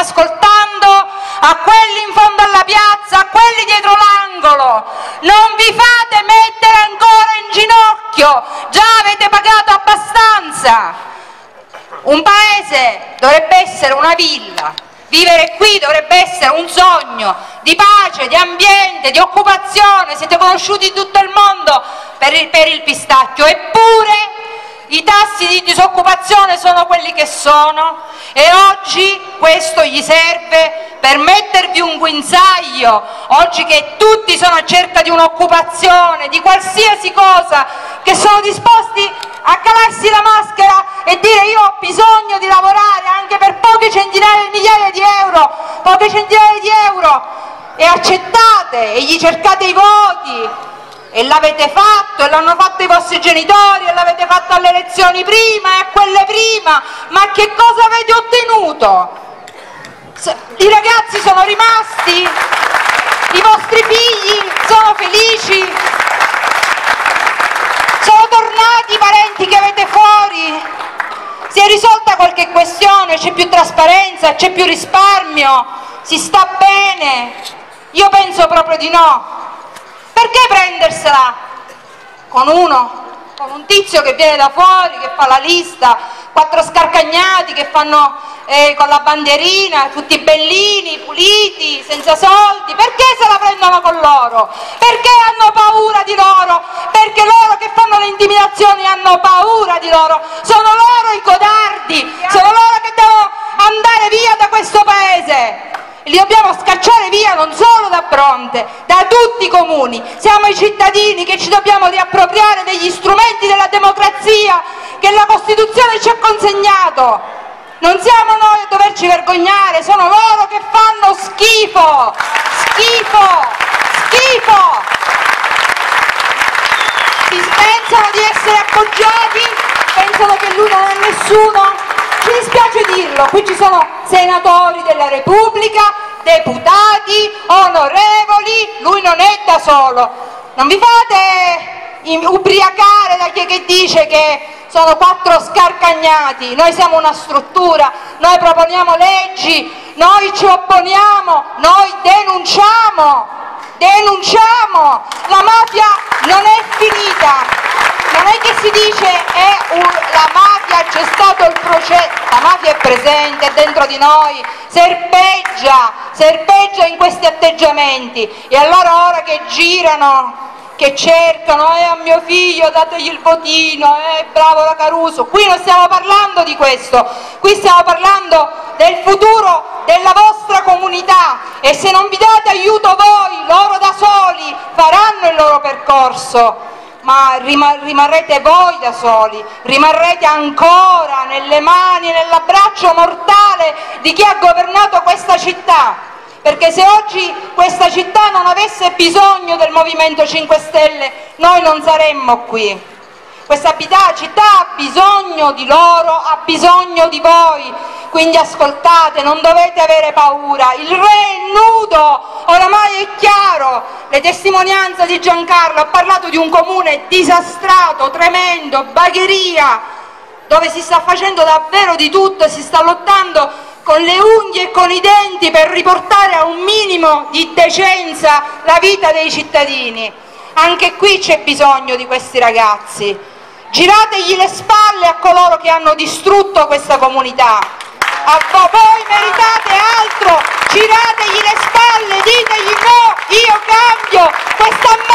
ascoltando, a quelli in fondo alla piazza, a quelli dietro l'angolo, non vi fate mettere ancora in ginocchio, già avete pagato abbastanza. Un paese dovrebbe essere una villa, vivere qui dovrebbe essere un sogno di pace, di ambiente, di occupazione. Siete conosciuti in tutto il mondo per il pistacchio, eppure i tassi di disoccupazione sono quelli che sono, e oggi questo gli serve per mettervi un guinzaglio, oggi che tutti sono a cerca di un'occupazione, di qualsiasi cosa, che sono disposti a calarsi la maschera e dire io ho bisogno di lavorare anche per poche centinaia di migliaia di euro, e accettate e gli cercate i voti. E l'avete fatto, e l'hanno fatto i vostri genitori, e l'avete fatto alle elezioni prima e a quelle prima, ma che cosa avete ottenuto? I ragazzi sono rimasti? I vostri figli sono felici? Sono tornati i parenti che avete fuori? Si è risolta qualche questione? C'è più trasparenza? C'è più risparmio? Si sta bene? Io penso proprio di no. Perché prendersela con un tizio che viene da fuori, che fa la lista, 4 scarcagnati che fanno con la bandierina, tutti bellini, puliti, senza soldi? Perché se la prendono con loro? Perché hanno paura di loro? Perché loro che fanno le intimidazioni hanno paura di loro? Sono loro i codardi, sono loro che devono andare via da questo paese. Li dobbiamo scacciare via non solo da Bronte, da tutti i comuni. Siamo i cittadini che ci dobbiamo riappropriare degli strumenti della democrazia che la Costituzione ci ha consegnato. Non siamo noi a doverci vergognare, sono loro che fanno schifo, schifo, schifo. Pensano di essere appoggiati, pensano che lui non è nessuno. Ci dispiace dirlo, qui ci sono senatori della Repubblica, deputati, onorevoli, lui non è da solo. Non vi fate ubriacare da chi che dice che sono 4 scarcagnati. Noi siamo una struttura, noi proponiamo leggi, noi ci opponiamo, noi denunciamo. La mafia non è finita. Non è che si dice la mafia, c'è stato il processo, la mafia è presente, è dentro di noi, serpeggia in questi atteggiamenti, e allora ora che girano, che cercano, a mio figlio dategli il votino, bravo la Caruso, qui non stiamo parlando di questo, qui stiamo parlando del futuro della vostra comunità, e se non vi date aiuto voi, loro da soli faranno il loro percorso. Ma rimarrete voi da soli, rimarrete ancora nelle mani e nell'abbraccio mortale di chi ha governato questa città, perché se oggi questa città non avesse bisogno del Movimento 5 Stelle noi non saremmo qui. Questa città ha bisogno di loro, ha bisogno di voi, quindi ascoltate, non dovete avere paura, il re è nudo, oramai è chiaro, le testimonianze di Giancarlo, ha parlato di un comune disastrato, tremendo, bagheria, dove si sta facendo davvero di tutto, si sta lottando con le unghie e con i denti per riportare a un minimo di decenza la vita dei cittadini. Anche qui c'è bisogno di questi ragazzi. Girategli le spalle a coloro che hanno distrutto questa comunità. Voi meritate altro, girategli le spalle, ditegli no, io cambio questa